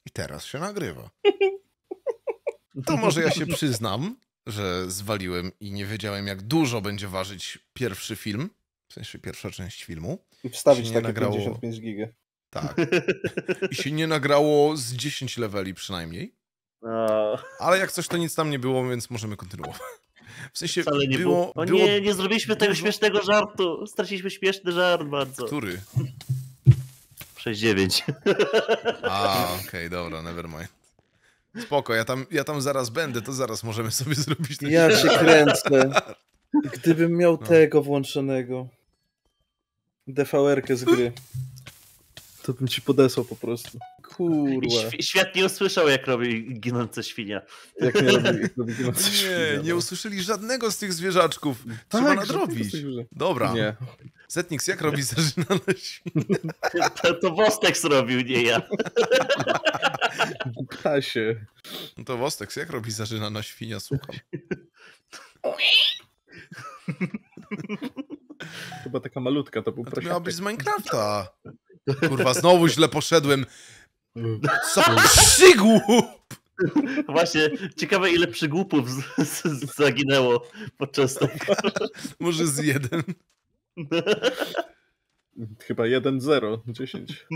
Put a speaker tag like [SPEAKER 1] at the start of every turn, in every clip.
[SPEAKER 1] I teraz się nagrywa. To może ja się przyznam, że zwaliłem i nie wiedziałem, jak dużo będzie ważyć pierwszy film, w sensie pierwsza część filmu.
[SPEAKER 2] I wstawić takie
[SPEAKER 1] nagrało...
[SPEAKER 2] 55 giga.
[SPEAKER 1] Tak. I się nie nagrało z 10 leveli przynajmniej. Ale jak coś, to nic tam nie było, więc możemy kontynuować. W sensie
[SPEAKER 3] wcale nie
[SPEAKER 1] było...
[SPEAKER 3] O nie, nie zrobiliśmy tego śmiesznego żartu. Straciliśmy śmieszny żart bardzo.
[SPEAKER 1] Który?
[SPEAKER 3] 6-9.
[SPEAKER 1] Okej, dobra, never mind. Spoko, ja tam zaraz będę, to zaraz możemy sobie zrobić...
[SPEAKER 2] Ja się kręcę. Gdybym miał tego włączonego. DVR-kę z gry. To bym ci podesłał po prostu. Kurwa.
[SPEAKER 3] Świat nie usłyszał, jak robi ginące świnia.
[SPEAKER 2] Jak nie robi ginące świnia.
[SPEAKER 1] Nie usłyszeli żadnego z tych zwierzaczków. Trzeba nadrobić. Dobra. Nie. Zetnix, jak robi zażynane świnie?
[SPEAKER 3] To Wostex robił, nie ja.
[SPEAKER 2] Ptasie.
[SPEAKER 1] No to Wostex, jak robi zażynana świnia? Słucham.
[SPEAKER 2] Chyba taka malutka, to był prosiatek.
[SPEAKER 1] To miała być z Minecrafta. Kurwa, znowu źle poszedłem. Co przygłup!
[SPEAKER 3] Właśnie, ciekawe ile przygłupów zaginęło podczas tego.
[SPEAKER 1] Może z 1.
[SPEAKER 2] Chyba 1-0, 10.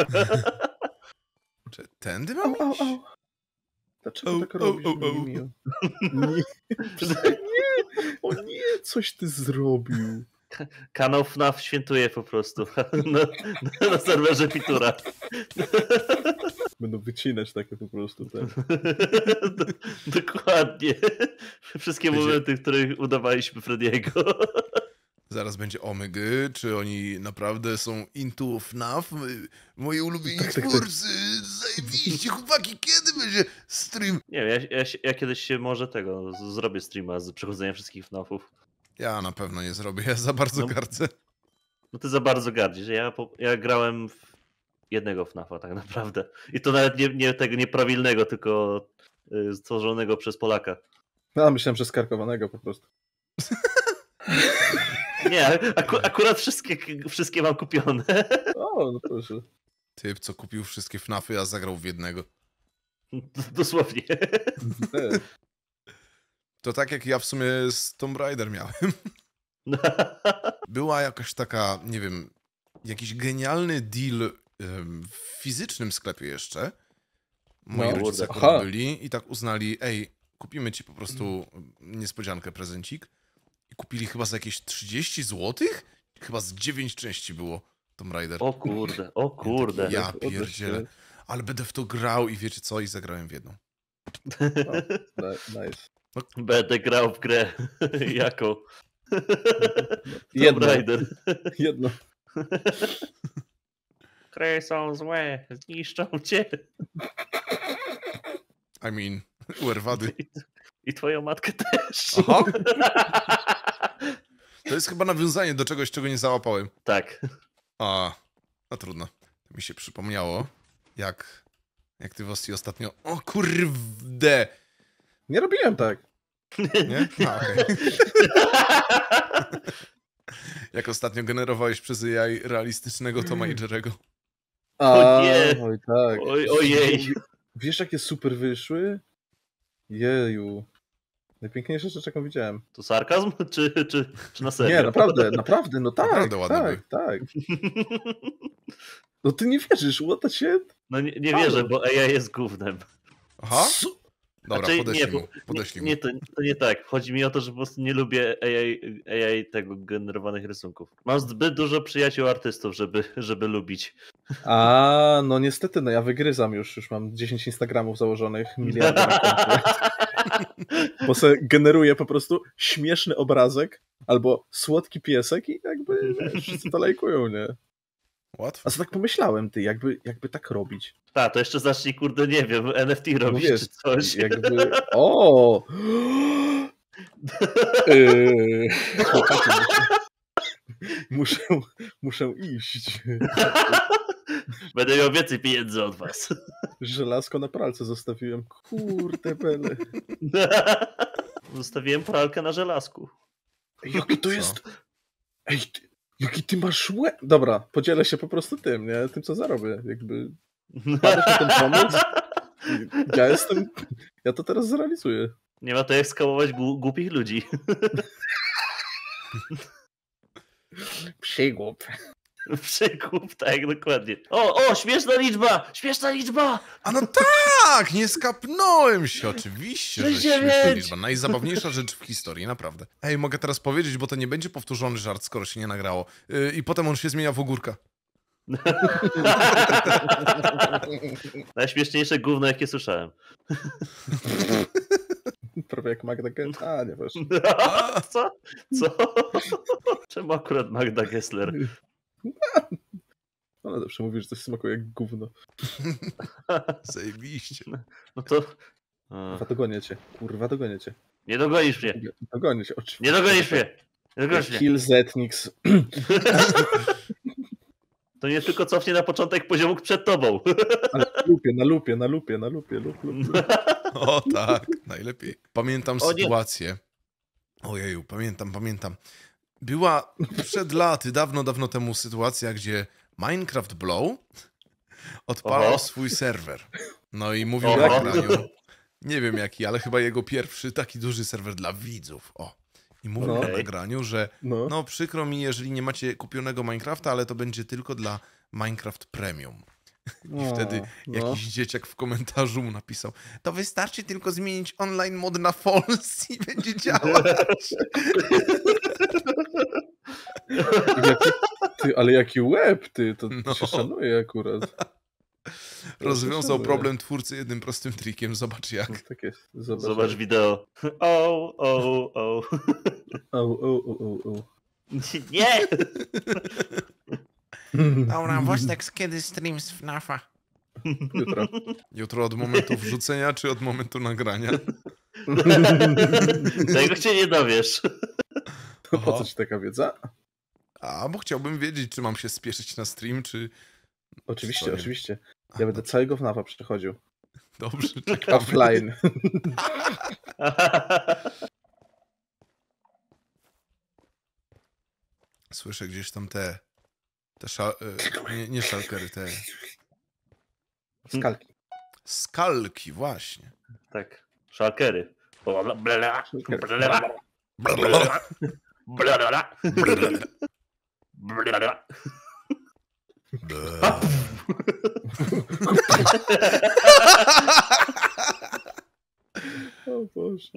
[SPEAKER 1] Czy tędy mam iść?
[SPEAKER 2] Dlaczego tak robisz? Nie. O nie, coś ty zrobił.
[SPEAKER 3] Kanał FNAF świętuje po prostu na serwerze Pitura.
[SPEAKER 2] Będą wycinać takie po prostu. Tak.
[SPEAKER 3] Dokładnie. Wszystkie momenty, w których udawaliśmy Frediego.
[SPEAKER 1] Zaraz będzie omygy, czy oni naprawdę są into FNAF? Moi ulubieni twórcy, zajebiście, chłopaki, kiedy będzie stream?
[SPEAKER 3] Nie wiem, ja kiedyś się może zrobię streama z przechodzeniem wszystkich FNAFów.
[SPEAKER 1] Ja na pewno nie zrobię, ja za bardzo gardzę.
[SPEAKER 3] No ty za bardzo gardzisz, ja grałem w jednego FNAFa tak naprawdę. I to nawet nie tego nieprawilnego, tylko stworzonego przez Polaka.
[SPEAKER 2] No, myślałem, że skarkowanego po prostu.
[SPEAKER 3] Nie, akurat wszystkie mam kupione.
[SPEAKER 2] O, no proszę.
[SPEAKER 1] Typ, co kupił wszystkie FNAFy, a zagrał w jednego.
[SPEAKER 3] Dosłownie.
[SPEAKER 1] To tak jak ja w sumie z Tomb Raider miałem. Była jakaś taka, nie wiem, jakiś genialny deal w fizycznym sklepie jeszcze. Moi rodzice byli i tak uznali, ej, kupimy ci po prostu niespodziankę, prezencik. I kupili chyba za jakieś 30 zł? Chyba z 9 części było Tomb Raider.
[SPEAKER 3] O kurde.
[SPEAKER 1] Ja pierdzielę. Ale będę w to grał i wiecie co? I zagrałem w jedną.
[SPEAKER 2] Nice.
[SPEAKER 3] Będę grał w grę. Jaką?
[SPEAKER 2] Tomb
[SPEAKER 3] Raider.
[SPEAKER 2] Jedno.
[SPEAKER 3] Gry są złe. Zniszczą cię.
[SPEAKER 1] I mean, uerwady.
[SPEAKER 3] I twoją matkę też.
[SPEAKER 1] Aha. To jest chyba nawiązanie do czegoś, czego nie załapałem.
[SPEAKER 3] Tak.
[SPEAKER 1] No trudno. To mi się przypomniało, jak ty Wosti ostatnio... O kurde!
[SPEAKER 2] Nie robiłem tak.
[SPEAKER 1] Nie? Okej. Jak ostatnio generowałeś przez AI realistycznego Toma i Jerry'ego.
[SPEAKER 3] O nie!
[SPEAKER 2] Oj, tak.
[SPEAKER 3] Ojej!
[SPEAKER 2] Wiesz, jakie super wyszły? Jeju. Najpiękniejsza rzecz, jaką widziałem.
[SPEAKER 3] To sarkazm? Czy na serio?
[SPEAKER 2] Nie, naprawdę, no tak.
[SPEAKER 1] Naprawdę ładne
[SPEAKER 2] tak. No ty nie wierzysz, what the shit?
[SPEAKER 3] No nie wierzę, bo AI jest gównem.
[SPEAKER 1] Aha. Dobra, podeślij mu.
[SPEAKER 3] Nie, to nie tak. Chodzi mi o to, że po prostu nie lubię AI tego generowanych rysunków. Mam zbyt dużo przyjaciół artystów, żeby lubić.
[SPEAKER 2] No niestety, no ja wygryzam już mam 10 Instagramów założonych, miliardy na koncie. Bo se generuję po prostu śmieszny obrazek albo słodki piesek i jakby wszyscy to lajkują, nie?
[SPEAKER 1] Łatwo.
[SPEAKER 2] A co tak pomyślałem, ty, jakby tak robić.
[SPEAKER 3] Tak, to jeszcze zacznij, kurde, nie wiem, NFT robić no wiesz, czy coś.
[SPEAKER 2] Jakby... Muszę iść.
[SPEAKER 3] Będę miał więcej pieniędzy od was.
[SPEAKER 2] Żelazko na pralce zostawiłem. Kurde bele.
[SPEAKER 3] Zostawiłem pralkę na żelazku.
[SPEAKER 2] Jaki to jest... Ej, jaki ty masz łeb... Dobra, podzielę się po prostu tym, nie? Tym, co zarobię. Jakby... Wpadłeś na ten pomysł? Ja to teraz zrealizuję.
[SPEAKER 3] Nie ma to jak skamować głupich ludzi.
[SPEAKER 2] Przygłup.
[SPEAKER 3] Przygłup, tak, dokładnie. O, śmieszna liczba! Śmieszna liczba!
[SPEAKER 1] A no tak, nie skapnąłem się, oczywiście, że
[SPEAKER 3] 69.
[SPEAKER 1] śmieszna liczba. Najzabawniejsza rzecz w historii, naprawdę. Ej, mogę teraz powiedzieć, bo to nie będzie powtórzony żart, skoro się nie nagrało. I potem on się zmienia w ogórka.
[SPEAKER 3] Najśmieszniejsze gówno, jakie słyszałem.
[SPEAKER 2] Prawie jak Magda Gessler. A, nie wiesz.
[SPEAKER 3] Co? Czemu akurat Magda Gessler?
[SPEAKER 2] Ona zawsze mówi, że coś smakuje jak gówno.
[SPEAKER 1] Zajebiście.
[SPEAKER 3] No to...
[SPEAKER 2] Kurwa, dogonię cię. Kurwa, dogonię cię.
[SPEAKER 3] Nie dogonisz mnie.
[SPEAKER 2] Dogonię cię, oczywiście.
[SPEAKER 3] Nie dogonisz mnie. Nie dogonisz mnie.
[SPEAKER 2] Kill Zetnix.
[SPEAKER 3] To nie tylko cofnie na początek poziomu przed tobą.
[SPEAKER 2] Ale na lupie.
[SPEAKER 1] O tak, najlepiej. Pamiętam sytuację. Ojeju, pamiętam. Była przed laty, dawno temu sytuacja, gdzie Minecraft Blow odpalał swój serwer. No i mówił na nagraniu, nie wiem jaki, ale chyba jego pierwszy taki duży serwer dla widzów. I mówił na nagraniu, że no przykro mi, jeżeli nie macie kupionego Minecrafta, ale to będzie tylko dla Minecraft Premium. I wtedy jakiś dzieciak w komentarzu mu napisał: to wystarczy tylko zmienić online mod na false i będzie działać.
[SPEAKER 2] Ale jaki łeb, to się szanuje akurat.
[SPEAKER 1] Rozwiązał problem twórcy jednym prostym trikiem. Zobacz jak.
[SPEAKER 2] No, tak jest.
[SPEAKER 3] Zobacz wideo. O. Nie!
[SPEAKER 1] Dobra, Wojtek, kiedy stream z FNAF-a? Jutro od momentu wrzucenia, czy od momentu nagrania?
[SPEAKER 3] Tego cię nie dowiesz.
[SPEAKER 2] Po co ci taka wiedza?
[SPEAKER 1] Bo chciałbym wiedzieć, czy mam się spieszyć na stream, czy...
[SPEAKER 2] Oczywiście. Ja będę całego FNAF-a przechodził.
[SPEAKER 1] Dobrze, czekam.
[SPEAKER 2] Offline.
[SPEAKER 1] Słyszę gdzieś tam te nie szalkery, te...
[SPEAKER 2] Skalki.
[SPEAKER 1] Skalki, właśnie.
[SPEAKER 3] Tak, szalkery.
[SPEAKER 2] O Boże.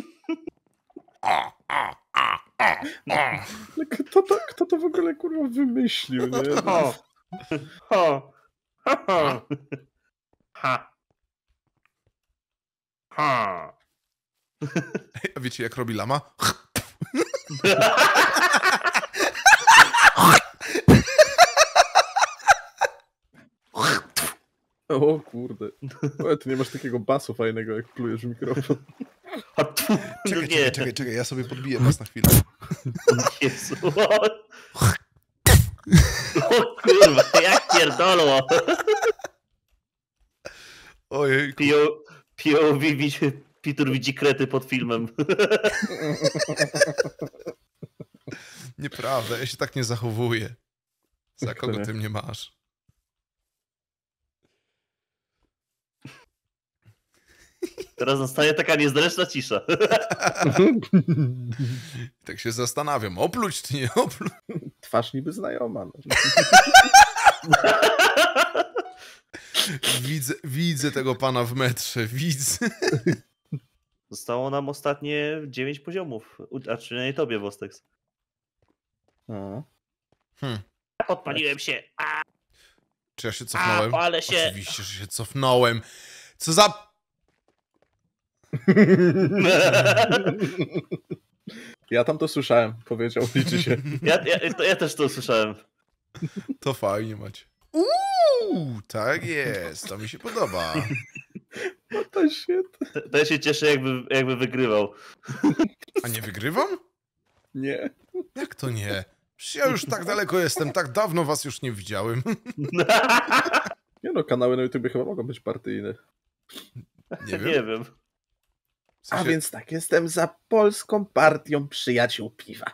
[SPEAKER 2] Kto to w ogóle kurwa wymyślił, nie?
[SPEAKER 1] A wiecie jak robi lama?
[SPEAKER 2] O kurde. O, ty nie masz takiego basu fajnego, jak plujesz w mikrofon.
[SPEAKER 1] Czekaj, ja sobie podbiję was na chwilę.
[SPEAKER 3] Jezu. O kurwa, jak pierdolło.
[SPEAKER 1] Ojejku.
[SPEAKER 3] Pitur widzi krety pod filmem.
[SPEAKER 1] Nieprawda, ja się tak nie zachowuję. Za kogo ty mnie masz?
[SPEAKER 3] Teraz nastanie taka niezręczna cisza.
[SPEAKER 1] Tak się zastanawiam, opluć czy nie opluć?
[SPEAKER 2] Twarz niby znajoma. No.
[SPEAKER 1] Widzę tego pana w metrze, widzę.
[SPEAKER 3] Zostało nam ostatnie 9 poziomów. A przynajmniej tobie, Wostex. Podpaliłem się.
[SPEAKER 1] Czy ja się cofnąłem?
[SPEAKER 3] Ale się.
[SPEAKER 1] Oczywiście, że się cofnąłem. Co za...
[SPEAKER 2] Ja tam to słyszałem, powiedział, liczy się.
[SPEAKER 3] Ja też to słyszałem.
[SPEAKER 1] To fajnie macie. Tak jest, to mi się podoba.
[SPEAKER 2] No to świetnie.
[SPEAKER 3] To ja się cieszę, jakby wygrywał.
[SPEAKER 1] A nie wygrywam?
[SPEAKER 2] Nie.
[SPEAKER 1] Jak to nie? Przecież ja już tak daleko jestem, tak dawno was już nie widziałem.
[SPEAKER 2] Nie no, kanały na YouTube chyba mogą być partyjne.
[SPEAKER 1] Nie wiem.
[SPEAKER 3] Nie wiem.
[SPEAKER 1] W sensie...
[SPEAKER 2] A więc tak, jestem za Polską Partią Przyjaciół Piwa.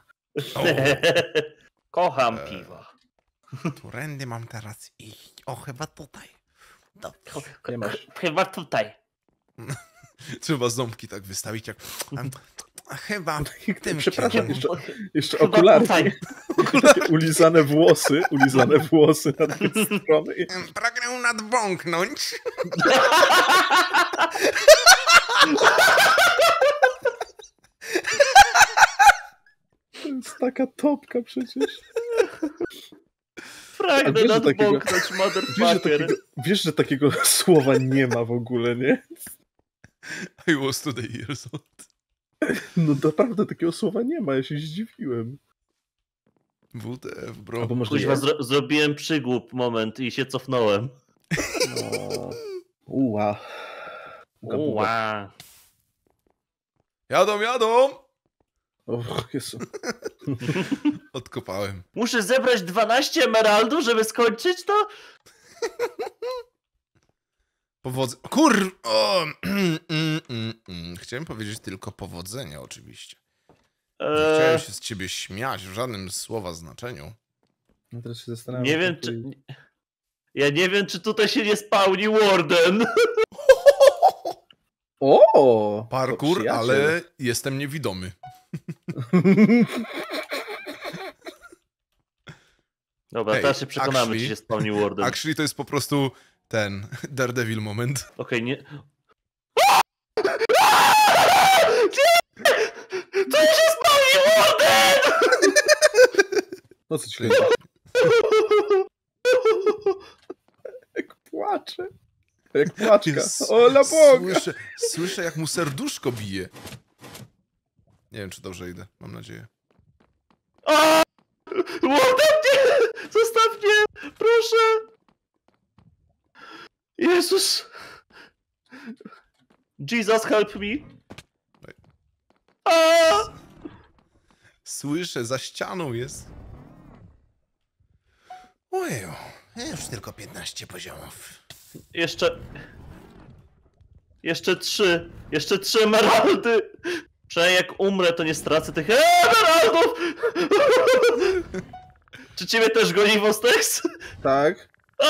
[SPEAKER 3] Kocham piwa.
[SPEAKER 1] Którędy mam teraz iść? O, chyba tutaj.
[SPEAKER 2] Nie masz.
[SPEAKER 3] Chyba tutaj.
[SPEAKER 1] Trzeba ząbki tak wystawić jak... A chyba w tym
[SPEAKER 2] Przepraszam,
[SPEAKER 1] kierunku.
[SPEAKER 2] jeszcze
[SPEAKER 3] Chyba
[SPEAKER 2] okulary.
[SPEAKER 3] tutaj.
[SPEAKER 2] Takie ulizane włosy na tej strony.
[SPEAKER 1] Pragnę nadbąknąć.
[SPEAKER 2] To jest taka topka przecież.
[SPEAKER 3] Pragnę nadbąknąć, motherfucker.
[SPEAKER 2] Wiesz, że takiego słowa nie ma w ogóle, nie?
[SPEAKER 1] I was today years old.
[SPEAKER 2] No naprawdę takiego słowa nie ma, ja się zdziwiłem.
[SPEAKER 1] WTF, bro.
[SPEAKER 2] Albo może
[SPEAKER 3] Kuźwa,
[SPEAKER 2] jest?
[SPEAKER 3] zrobiłem przygłup moment i się cofnąłem.
[SPEAKER 2] No. Uła.
[SPEAKER 3] Ua.
[SPEAKER 1] Jadą!
[SPEAKER 2] Och, Jezu.
[SPEAKER 1] Odkopałem.
[SPEAKER 3] Muszę zebrać 12 emeraldów, żeby skończyć to?
[SPEAKER 1] Chciałem powiedzieć tylko powodzenia, oczywiście. Nie chciałem się z ciebie śmiać w żadnym słowa znaczeniu.
[SPEAKER 2] No teraz się zastanawiam.
[SPEAKER 3] Nie wiem, czy... Ja nie wiem, czy tutaj się nie spełni Warden.
[SPEAKER 2] O!
[SPEAKER 1] Parkour, ale jestem niewidomy.
[SPEAKER 3] Dobra, teraz się przekonamy, czy się spełni Warden.
[SPEAKER 1] Actually to jest po prostu ten Daredevil moment.
[SPEAKER 3] Okej, nie... To się spełni Warden!
[SPEAKER 2] No co ci chodzi? Jak płacze. Jak płaczka. O, la Boga!
[SPEAKER 1] Słyszę, jak mu serduszko bije. Nie wiem, czy dobrze idę. Mam nadzieję.
[SPEAKER 3] Warden, nie! Zostaw mnie! Proszę! Jezus! Jesus, help me!
[SPEAKER 1] Słyszę, za ścianą jest. Ojeju, już tylko 15 poziomów.
[SPEAKER 3] Jeszcze 3. Jeszcze 3 emeraldy! Przynajmniej jak umrę, to nie stracę tych emeraldów! Czy ciebie też goni Wostex?
[SPEAKER 2] Tak.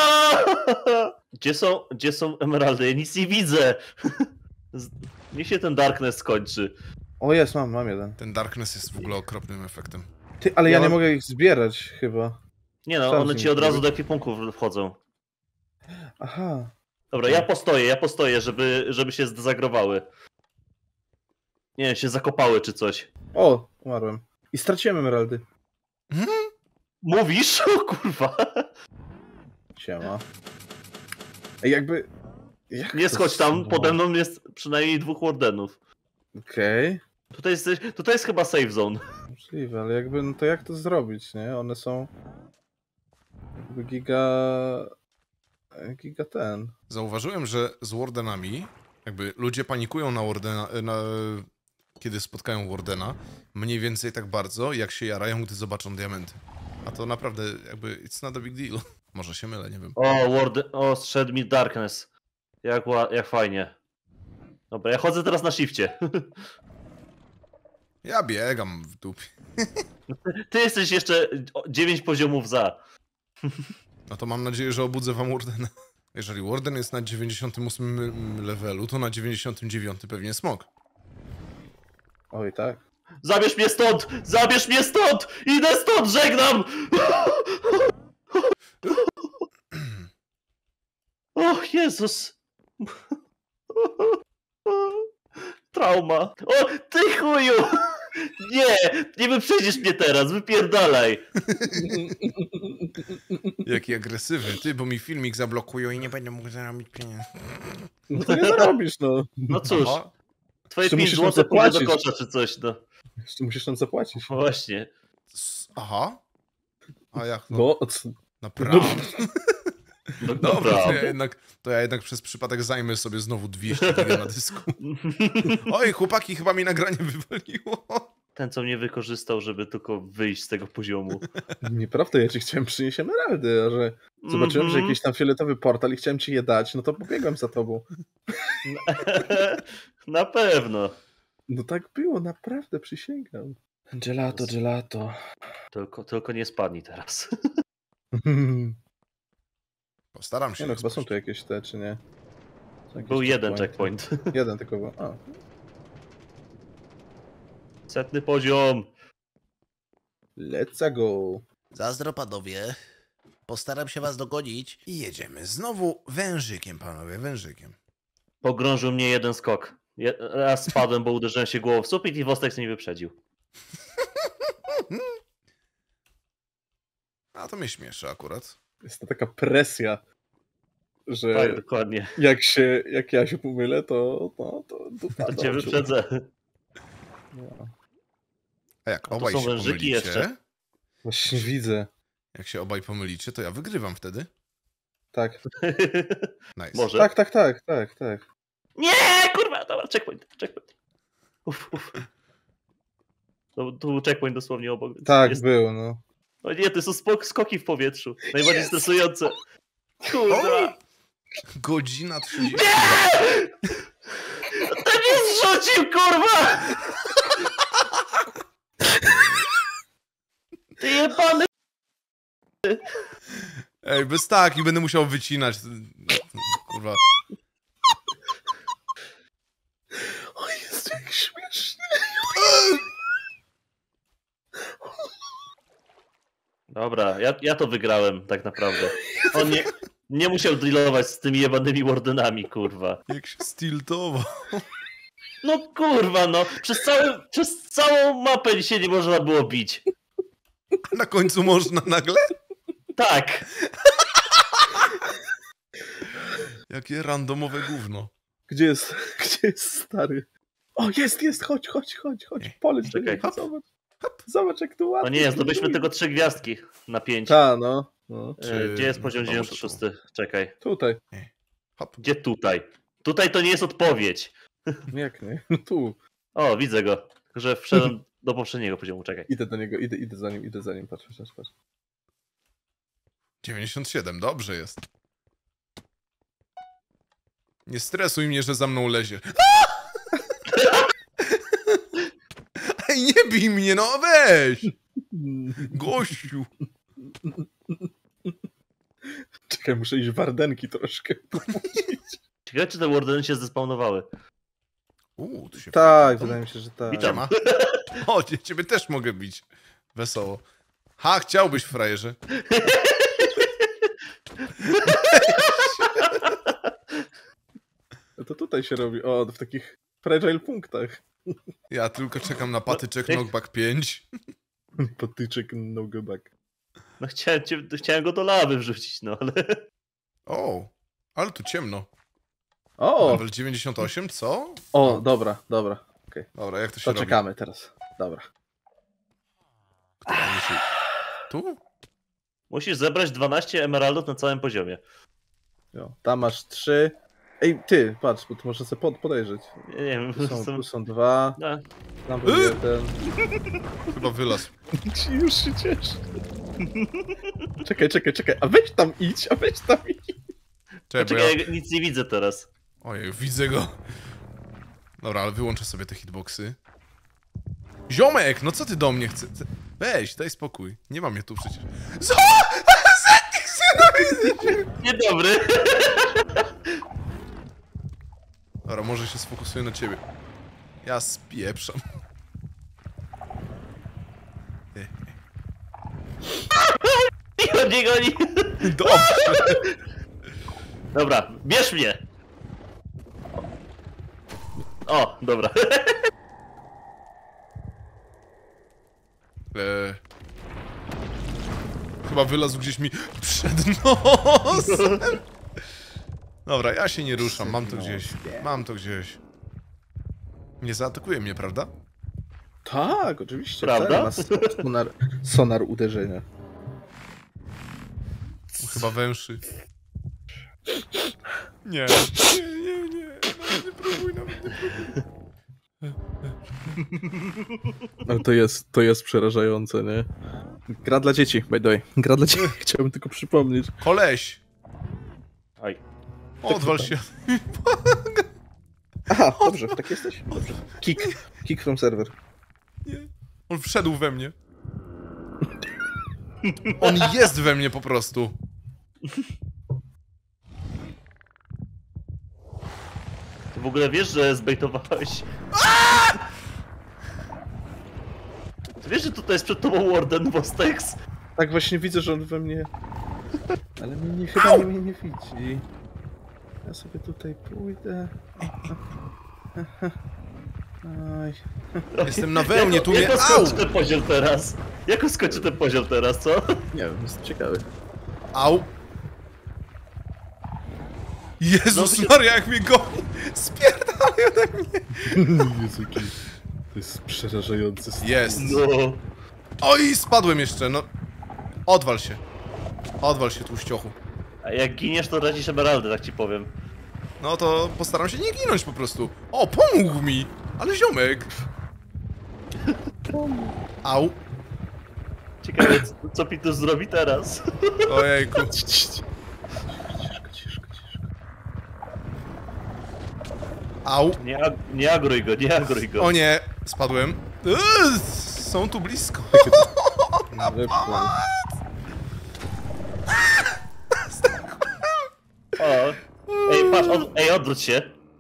[SPEAKER 3] Gdzie są emeraldy? Ja nic nie widzę! Niech się ten Darkness skończy.
[SPEAKER 2] O jest, mam jeden.
[SPEAKER 1] Ten Darkness jest w ogóle okropnym efektem.
[SPEAKER 2] Ty, ale ja nie mogę ich zbierać chyba.
[SPEAKER 3] Nie no, one ci od razu do ekwipunku wchodzą.
[SPEAKER 2] Aha.
[SPEAKER 3] Dobra, ja postoję, żeby się zdezagrowały. Nie wiem, się zakopały czy coś.
[SPEAKER 2] O, umarłem. I straciłem emeraldy.
[SPEAKER 3] Mówisz? O kurwa.
[SPEAKER 2] Siema. Ej, jakby...
[SPEAKER 3] Nie schodź tam, pode mną jest przynajmniej 2 wardenów.
[SPEAKER 2] Okej.
[SPEAKER 3] Tutaj jest chyba safe zone.
[SPEAKER 2] Możliwe, ale jakby, no to jak to zrobić, nie? One są... Jakby giga ten.
[SPEAKER 1] Zauważyłem, że z Wardenami, jakby ludzie panikują na Wardena, kiedy spotkają Wardena, mniej więcej tak bardzo, jak się jarają, gdy zobaczą diamenty. A to naprawdę jakby it's not a big deal. Może się mylę, nie wiem.
[SPEAKER 3] O, strzedł mi Darkness. Jak fajnie. Dobra, ja chodzę teraz na shifcie.
[SPEAKER 1] Ja biegam w dupie.
[SPEAKER 3] Ty jesteś jeszcze 9 poziomów za.
[SPEAKER 1] No to mam nadzieję, że obudzę wam Wardena. Jeżeli Warden jest na 98 levelu, to na 99 pewnie smok.
[SPEAKER 2] Oj, tak.
[SPEAKER 3] Zabierz mnie stąd! Zabierz mnie stąd! Idę stąd, żegnam! O Jezus! Trauma. O, ty chuju! Nie wyprzedzisz mnie teraz, wypierdalaj!
[SPEAKER 1] Jaki agresywny. Ty, bo mi filmik zablokują i nie będę mógł zarobić pieniędzy.
[SPEAKER 2] No to nie zarobisz, no.
[SPEAKER 3] No cóż,
[SPEAKER 1] Aha.
[SPEAKER 3] twoje
[SPEAKER 2] Jeszcze
[SPEAKER 3] 5
[SPEAKER 2] musisz nam
[SPEAKER 3] zł pójdzie do
[SPEAKER 2] zapłacić.
[SPEAKER 3] kosza czy coś, no.
[SPEAKER 2] Jeszcze musisz nam zapłacić.
[SPEAKER 3] Właśnie.
[SPEAKER 1] Aha. A jak to?
[SPEAKER 2] No,
[SPEAKER 1] Naprawdę?
[SPEAKER 3] No,
[SPEAKER 1] Dobra,
[SPEAKER 3] dobra.
[SPEAKER 1] to ja jednak przez przypadek zajmę sobie znowu 200 giga na dysku. Oj, chłopaki, chyba mi nagranie wywaliło.
[SPEAKER 3] Ten, co mnie wykorzystał, żeby tylko wyjść z tego poziomu.
[SPEAKER 2] nieprawda, ja ci chciałem przynieść emeraldy, a że zobaczyłem, że jakiś tam fioletowy portal i chciałem ci je dać, no to pobiegłem za tobą.
[SPEAKER 3] Na pewno.
[SPEAKER 2] No tak było, naprawdę, przysięgam. Gelato.
[SPEAKER 3] Tylko nie spadnij teraz.
[SPEAKER 1] Postaram się.
[SPEAKER 2] Nie no, chyba są tu jakieś te, czy nie?
[SPEAKER 3] Był jeden checkpoint.
[SPEAKER 2] Jeden tylko był. A.
[SPEAKER 3] 100. poziom.
[SPEAKER 2] Let's go.
[SPEAKER 4] Zazdro, panowie. Postaram się was dogonić.
[SPEAKER 1] I jedziemy. Znowu wężykiem, panowie, wężykiem.
[SPEAKER 3] Pogrążył mnie jeden skok. Raz spadłem, bo uderzyłem się głową w sufit i Wostek mnie wyprzedził.
[SPEAKER 1] A to mnie śmieszy akurat.
[SPEAKER 2] Jest to taka presja, że
[SPEAKER 3] Tak, dokładnie.
[SPEAKER 2] jak ja się pomylę, to
[SPEAKER 3] To cię wyprzedzę.
[SPEAKER 2] No.
[SPEAKER 1] A jak
[SPEAKER 3] A to
[SPEAKER 1] obaj
[SPEAKER 3] są
[SPEAKER 1] się
[SPEAKER 3] wężyki
[SPEAKER 1] pomylicie,
[SPEAKER 3] jeszcze?
[SPEAKER 2] Właśnie widzę.
[SPEAKER 1] jak się obaj pomylicie, to ja wygrywam wtedy.
[SPEAKER 2] Tak.
[SPEAKER 1] Nice.
[SPEAKER 3] Może.
[SPEAKER 2] Tak.
[SPEAKER 3] Nie, kurwa, dobra, checkpoint. Uf. To był checkpoint dosłownie obok.
[SPEAKER 2] Tak,
[SPEAKER 3] Jest...
[SPEAKER 2] był, no.
[SPEAKER 3] O nie, to są skoki w powietrzu. Najbardziej stresujące. Kurwa.
[SPEAKER 1] Godzina 30.
[SPEAKER 3] Ten mnie zrzucił, kurwa! Ty jebany...
[SPEAKER 1] Ej, bez tak i będę musiał wycinać. Kurwa.
[SPEAKER 2] O Jezu, jak śmiesznie.
[SPEAKER 3] Dobra, ja to wygrałem tak naprawdę. On nie musiał dealować z tymi jebanymi wardenami, kurwa.
[SPEAKER 1] Jak się stiltował.
[SPEAKER 3] No kurwa, no. Przez całą mapę dzisiaj nie można było bić.
[SPEAKER 1] Na końcu można nagle?
[SPEAKER 3] Tak.
[SPEAKER 1] Jakie randomowe gówno.
[SPEAKER 2] Gdzie jest stary? O, jest, chodź, poleć do
[SPEAKER 3] Czekaj,
[SPEAKER 2] niego,
[SPEAKER 3] hop.
[SPEAKER 2] zobacz jak tu ładnie.
[SPEAKER 3] O nie, zdobyliśmy tylko 3 gwiazdki na 5.
[SPEAKER 2] Ta, no.
[SPEAKER 3] Gdzie jest poziom
[SPEAKER 1] Znowu
[SPEAKER 3] 96? Czekaj.
[SPEAKER 2] Tutaj.
[SPEAKER 1] Hop.
[SPEAKER 3] Gdzie tutaj? Tutaj to nie jest odpowiedź.
[SPEAKER 2] Jak nie? No tu.
[SPEAKER 3] O, widzę go. Tylko że wszedłem do poprzedniego poziomu, czekaj.
[SPEAKER 2] Idę do niego, idę za nim, patrz.
[SPEAKER 1] 97, dobrze jest. Nie stresuj mnie, że za mną lezie. Ej, nie bij mnie, no weź! Gościu.
[SPEAKER 2] Czekaj, muszę iść w Wardenki troszkę.
[SPEAKER 3] Ciekawe, czy te wardeny się zespawnowały.
[SPEAKER 1] Tu się
[SPEAKER 2] Tak, wydaje mi się, że tak.
[SPEAKER 3] Witam.
[SPEAKER 1] ma. O, ciebie też mogę bić. Wesoło. Ha, chciałbyś, frajerze.
[SPEAKER 2] No to tutaj się robi, w takich fragile punktach.
[SPEAKER 1] Ja tylko czekam na patyczek knockback 5.
[SPEAKER 2] Patyczek no go back.
[SPEAKER 3] No chciałem go do lawy wrzucić, no ale...
[SPEAKER 1] O, ale tu ciemno.
[SPEAKER 2] O!
[SPEAKER 1] Level 98, co?
[SPEAKER 2] O, dobra. Okay.
[SPEAKER 1] Dobra, jak to się
[SPEAKER 2] To
[SPEAKER 1] robi?
[SPEAKER 2] czekamy teraz. Dobra.
[SPEAKER 1] Która musi... Tu?
[SPEAKER 3] Musisz zebrać 12 emeraldów na całym poziomie.
[SPEAKER 2] Jo, tam masz 3. Ej, ty, patrz, bo tu można sobie podejrzeć.
[SPEAKER 3] Nie wiem,
[SPEAKER 2] Tu są 2.
[SPEAKER 3] No,
[SPEAKER 2] Tam był 1.
[SPEAKER 1] Chyba wylazł.
[SPEAKER 2] Już się cieszę. Czekaj. A weź tam idź.
[SPEAKER 1] Czekaj, bo
[SPEAKER 3] czekaj,
[SPEAKER 1] ja...
[SPEAKER 3] ja nic nie widzę teraz.
[SPEAKER 1] Ojej, widzę go. Dobra, ale wyłączę sobie te hitboxy. Ziomek, no co ty do mnie chcesz? Weź, daj spokój. Nie mam je tu przecież.
[SPEAKER 3] Dzień dobry.
[SPEAKER 1] Dobra, może się sfokusuję na ciebie. Ja spieprzam.
[SPEAKER 3] Goni.
[SPEAKER 1] Dobrze.
[SPEAKER 3] Dobra, bierz mnie. O, dobra.
[SPEAKER 1] Chyba wylazł gdzieś mi przed nosem. Dobra, ja się nie ruszam, mam to gdzieś. Nie zaatakuje mnie, prawda?
[SPEAKER 2] Tak, oczywiście.
[SPEAKER 3] Prawda?
[SPEAKER 2] Tak, ma sonar uderzenia.
[SPEAKER 1] Chyba węszy. Nie. Nawet nie próbuj.
[SPEAKER 2] No to jest przerażające, nie? Gra dla dzieci, by the way. Gra dla dzieci, chciałbym tylko przypomnieć.
[SPEAKER 1] Koleś!
[SPEAKER 3] Aj.
[SPEAKER 1] Odwal się.
[SPEAKER 2] Aha, dobrze, tak jesteś? Dobrze. Kick from server.
[SPEAKER 1] Nie. On wszedł we mnie. On jest we mnie po prostu.
[SPEAKER 3] Ty w ogóle wiesz, że zbejtowałeś... Ty wiesz, że tutaj jest przed tobą Warden Vostex?
[SPEAKER 2] Tak właśnie widzę, że on we mnie... Ale chyba mnie nie widzi. Ja sobie tutaj pójdę. Aj.
[SPEAKER 1] Jestem na wełnie, tu mnie...
[SPEAKER 3] Jak
[SPEAKER 1] Au!
[SPEAKER 3] skończy ten poziom teraz? Jak skończy ten poziom teraz, co?
[SPEAKER 2] Nie wiem, jest ciekawy.
[SPEAKER 1] Au! Jezus Maria, jak mnie goni! Spierdalaj ode mnie!
[SPEAKER 2] Jezu, jaki... To jest przerażający stan.
[SPEAKER 1] Jest!
[SPEAKER 3] No.
[SPEAKER 1] Oj, spadłem jeszcze, no. Odwal się. Odwal się, tłuściochu.
[SPEAKER 3] A jak giniesz, to tracisz emeraldy, tak ci powiem.
[SPEAKER 1] No to postaram się nie ginąć po prostu. O, pomógł mi! Ale ziomek! Au!
[SPEAKER 3] Ciekawe, co Pitus zrobi teraz.
[SPEAKER 1] Ojejku.
[SPEAKER 2] Ciszko.
[SPEAKER 1] Au!
[SPEAKER 3] Nie agruj go, nie agruj go.
[SPEAKER 1] O nie, spadłem. Są tu blisko.
[SPEAKER 3] O. Ej, patrz, odwróć się.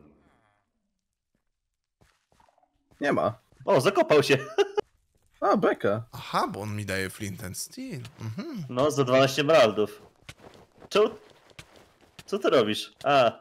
[SPEAKER 2] Nie ma.
[SPEAKER 3] O, zakopał się.
[SPEAKER 2] A, beka.
[SPEAKER 1] Aha, bo on mi daje flint and steel. Mhm.
[SPEAKER 3] No, za 12 emeraldów. Czemu? Co ty robisz? A,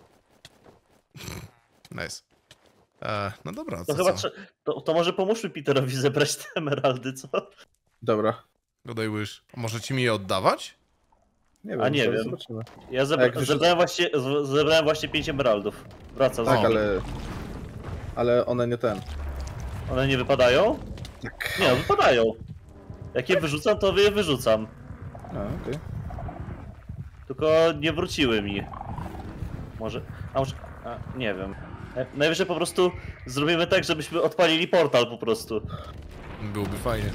[SPEAKER 1] Nice. No dobra,
[SPEAKER 3] to
[SPEAKER 1] co?
[SPEAKER 3] chyba to może pomóżmy Peterowi zebrać te emeraldy, co?
[SPEAKER 2] Dobra.
[SPEAKER 1] Godaj łyż. Może ci mi je oddawać?
[SPEAKER 2] Nie wiem,
[SPEAKER 3] A nie
[SPEAKER 2] zaraz
[SPEAKER 3] wiem.
[SPEAKER 2] zobaczymy.
[SPEAKER 3] Ja
[SPEAKER 2] jak
[SPEAKER 3] zebrałem właśnie 5 emeraldów. Wracam
[SPEAKER 2] Tak,
[SPEAKER 3] z nimi.
[SPEAKER 2] ale one nie ten.
[SPEAKER 3] One nie wypadają?
[SPEAKER 2] Tak.
[SPEAKER 3] Nie, wypadają. Jak je wyrzucam, to je wyrzucam.
[SPEAKER 2] A, okej.
[SPEAKER 3] Tylko nie wróciły mi. Może... nie wiem. Najwyżej po prostu zrobimy tak, żebyśmy odpalili portal po prostu.
[SPEAKER 1] Byłoby fajnie.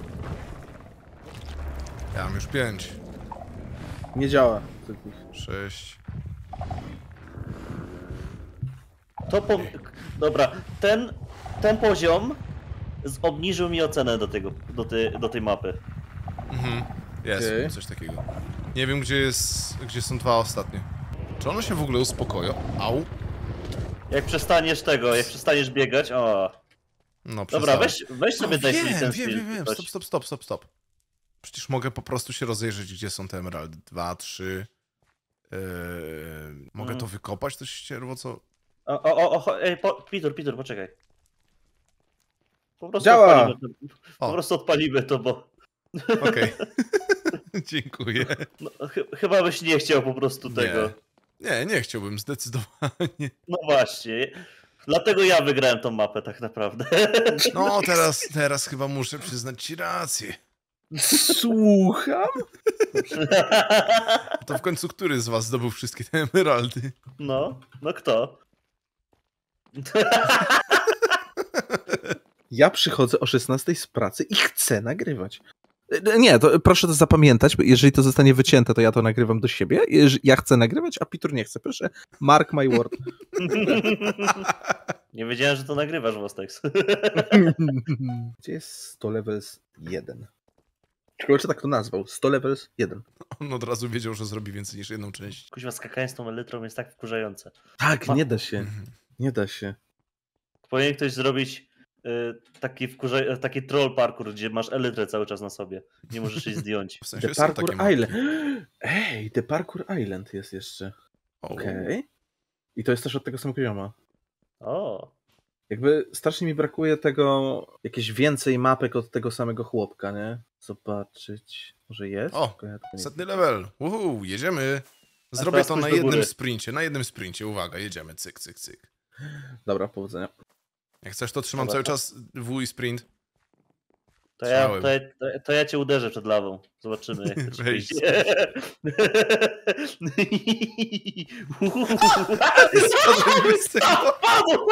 [SPEAKER 1] Ja mam już 5.
[SPEAKER 2] Nie działa.
[SPEAKER 1] 6.
[SPEAKER 3] Dobra, ten poziom obniżył mi ocenę do tej mapy.
[SPEAKER 1] Mhm. Jest,
[SPEAKER 2] Okej.
[SPEAKER 1] coś takiego. Nie wiem, gdzie są dwa ostatnie. Czy one się w ogóle uspokoją? Au.
[SPEAKER 3] Jak przestaniesz biegać, o.
[SPEAKER 1] No,
[SPEAKER 3] Dobra,
[SPEAKER 1] przestałem.
[SPEAKER 3] weź sobie daj
[SPEAKER 1] Wiem,
[SPEAKER 3] licencję.
[SPEAKER 1] wiem. Stop. Przecież mogę po prostu się rozejrzeć, gdzie są te emeraldy. 2, 3. Mogę to wykopać, to ścierwo, co?
[SPEAKER 3] Ej, Peter, poczekaj. Po prostu
[SPEAKER 2] Działa!
[SPEAKER 3] odpalimy to, po prostu odpalimy to, bo...
[SPEAKER 1] Okej. Dziękuję.
[SPEAKER 3] No, chyba byś nie chciał po prostu tego.
[SPEAKER 1] Nie chciałbym, zdecydowanie.
[SPEAKER 3] No właśnie. Dlatego ja wygrałem tą mapę tak naprawdę.
[SPEAKER 1] No, teraz chyba muszę przyznać ci rację.
[SPEAKER 2] Słucham?
[SPEAKER 1] To w końcu który z was zdobył wszystkie te emeraldy?
[SPEAKER 3] No kto?
[SPEAKER 2] Ja przychodzę o 16 z pracy i chcę nagrywać. Nie, to proszę to zapamiętać, bo jeżeli to zostanie wycięte, to ja to nagrywam do siebie. Ja chcę nagrywać, a Peter nie chce. Proszę, mark my word.
[SPEAKER 3] Nie wiedziałem, że to nagrywasz, Vostex.
[SPEAKER 2] Gdzie jest 100 levels 1? Czy tak to nazwał? 100 levels 1.
[SPEAKER 1] On od razu wiedział, że zrobi więcej niż jedną część.
[SPEAKER 3] Kuźwa, skakanie z tą elytrą jest tak wkurzające.
[SPEAKER 2] Tak, nie da się. Nie da się.
[SPEAKER 3] Powinien ktoś zrobić taki troll parkour, gdzie masz elytrę cały czas na sobie. Nie możesz jej zdjąć.
[SPEAKER 1] W sensie
[SPEAKER 2] The
[SPEAKER 1] są takie
[SPEAKER 2] Parkour
[SPEAKER 1] mapki.
[SPEAKER 2] Island. Ej, The Parkour Island jest jeszcze. Okej. I to jest też od tego samego zioma.
[SPEAKER 3] O.
[SPEAKER 2] Jakby strasznie mi brakuje tego, jakieś więcej mapek od tego samego chłopka, nie? Zobaczyć. Może jest?
[SPEAKER 1] O,
[SPEAKER 2] Tylko ja tego nie...
[SPEAKER 1] setny level. Jedziemy. Zrobię
[SPEAKER 3] teraz
[SPEAKER 1] to
[SPEAKER 3] pójdź
[SPEAKER 1] na
[SPEAKER 3] do
[SPEAKER 1] jednym
[SPEAKER 3] góry.
[SPEAKER 1] sprincie. Na jednym sprincie. Uwaga, jedziemy. Cyk.
[SPEAKER 2] Dobra, powodzenia.
[SPEAKER 1] Jak chcesz, to trzymam
[SPEAKER 3] Dobra.
[SPEAKER 1] cały czas W i sprint.
[SPEAKER 3] To ja cię uderzę przed lawą. Zobaczymy, jak to ci
[SPEAKER 1] Weź.
[SPEAKER 3] wyjdzie.
[SPEAKER 1] Spadłem z tego.
[SPEAKER 3] Padł!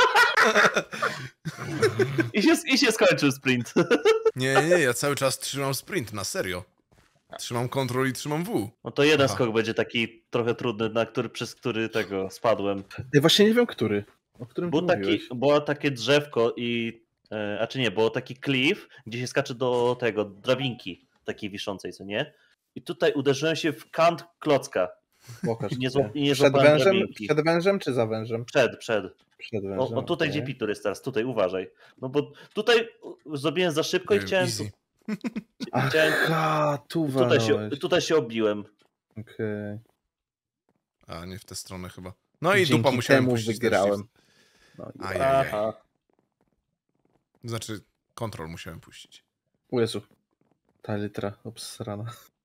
[SPEAKER 3] I się skończył sprint.
[SPEAKER 1] Nie, ja cały czas trzymam sprint, na serio. Trzymam kontrol i trzymam W.
[SPEAKER 3] No to jeden
[SPEAKER 1] Aha.
[SPEAKER 3] skok będzie taki trochę trudny, przez który tego spadłem.
[SPEAKER 2] Ja właśnie nie wiem, który. O którym ty mówiłeś?
[SPEAKER 3] Było takie drzewko i... A czy nie, było taki cliff, gdzie się skacze do tego, drabinki takiej wiszącej, co nie? I tutaj uderzyłem się w kant klocka.
[SPEAKER 2] Pokaż.
[SPEAKER 3] Nie
[SPEAKER 2] Przed wężem czy za wężem?
[SPEAKER 3] Przed.
[SPEAKER 2] Przed wężem.
[SPEAKER 3] O tutaj, gdzie Pitur jest teraz, tutaj uważaj. No bo tutaj zrobiłem za szybko i chciałem...
[SPEAKER 2] Aha,
[SPEAKER 3] tutaj się obiłem.
[SPEAKER 2] Okej.
[SPEAKER 1] A, nie w tę stronę chyba. No i
[SPEAKER 2] Dzięki
[SPEAKER 1] dupa musiałem
[SPEAKER 2] temu
[SPEAKER 1] puścić.
[SPEAKER 2] wygrałem.
[SPEAKER 3] Aha.
[SPEAKER 1] Znaczy, kontrol musiałem puścić.
[SPEAKER 2] O Jezu. Ta litra obsrana.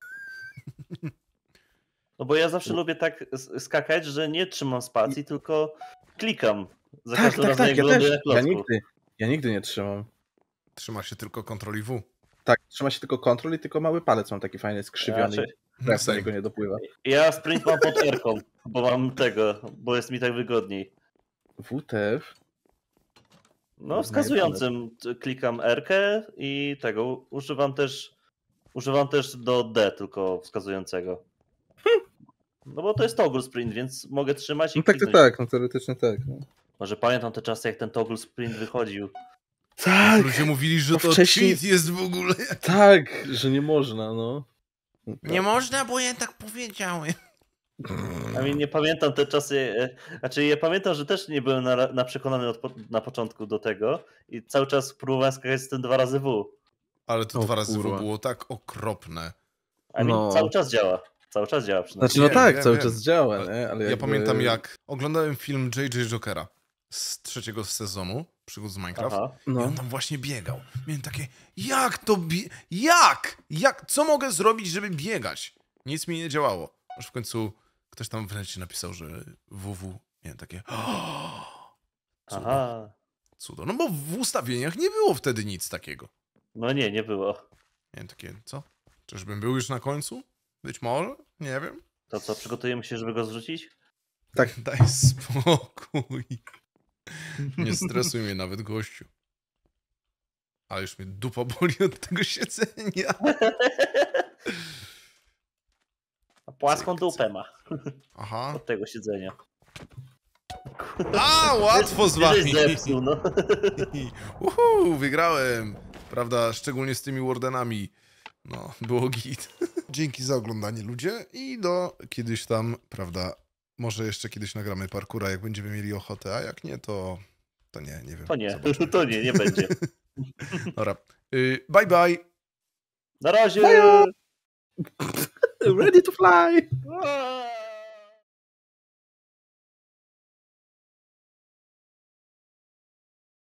[SPEAKER 3] No bo ja zawsze lubię tak skakać, że nie trzymam spacji, tylko klikam. Za każdym razem, jak ląduję na klocku.
[SPEAKER 2] Ja nigdy nie trzymam.
[SPEAKER 1] Trzyma się tylko Ctrl i W.
[SPEAKER 2] Tak, trzyma się tylko kontrol i tylko mały palec mam taki fajny, skrzywiony. Ja do niego nie dopływa.
[SPEAKER 3] Ja sprint mam pod R-ką, bo mam bo jest mi tak wygodniej.
[SPEAKER 2] WTF?
[SPEAKER 3] No, wskazującym klikam R-kę i tego. Używam też do D, tylko wskazującego. No bo to jest toggle sprint, więc mogę trzymać i
[SPEAKER 2] tak, no teoretycznie tak. No.
[SPEAKER 3] Może pamiętam te czasy, jak ten toggle sprint wychodził.
[SPEAKER 2] Tak!
[SPEAKER 1] Ludzie mówili, że to
[SPEAKER 2] wcześniej...
[SPEAKER 1] cheat jest w ogóle.
[SPEAKER 2] Tak, że nie można, no.
[SPEAKER 1] Nie można, bo ja tak powiedziałem.
[SPEAKER 3] Nie pamiętam te czasy, ja pamiętam, że też nie byłem na przekonany na początku do tego i cały czas próbowałem skakać z tym 2 razy W.
[SPEAKER 1] Ale to 2 razy W było tak okropne.
[SPEAKER 3] Cały czas działa. Cały czas działa przynajmniej.
[SPEAKER 2] Znaczy, cały czas działa, nie? Ale
[SPEAKER 1] ja pamiętam, jak oglądałem film J.J. Jokera z 3. sezonu Przygód z Minecraft i on tam właśnie biegał. Miałem takie, jak to co mogę zrobić, żeby biegać? Nic mi nie działało. Aż w końcu ktoś tam w necie napisał, że WW. Miałem takie, cudo. Cudo. No bo w ustawieniach nie było wtedy nic takiego.
[SPEAKER 3] No nie było.
[SPEAKER 1] Miałem takie, co? Czyżbym był już na końcu? Być może? Nie wiem.
[SPEAKER 3] To co, przygotujemy się, żeby go zrzucić?
[SPEAKER 1] Tak. Daj spokój. Nie stresuj mnie nawet, gościu. Ale już mnie dupa boli od tego siedzenia.
[SPEAKER 3] A płaską dupę ma.
[SPEAKER 1] Aha.
[SPEAKER 3] Od tego siedzenia.
[SPEAKER 1] A, łatwo z wami.
[SPEAKER 3] Zepsuł, no.
[SPEAKER 1] Wygrałem. Prawda, szczególnie z tymi wardenami. No, było git. Dzięki za oglądanie, ludzie. I do kiedyś tam, prawda, może jeszcze kiedyś nagramy parkura, jak będziemy mieli ochotę, a jak nie, to nie wiem.
[SPEAKER 3] To nie będzie.
[SPEAKER 1] Dobra. Bye, bye.
[SPEAKER 3] Na razie.
[SPEAKER 2] Ready to fly.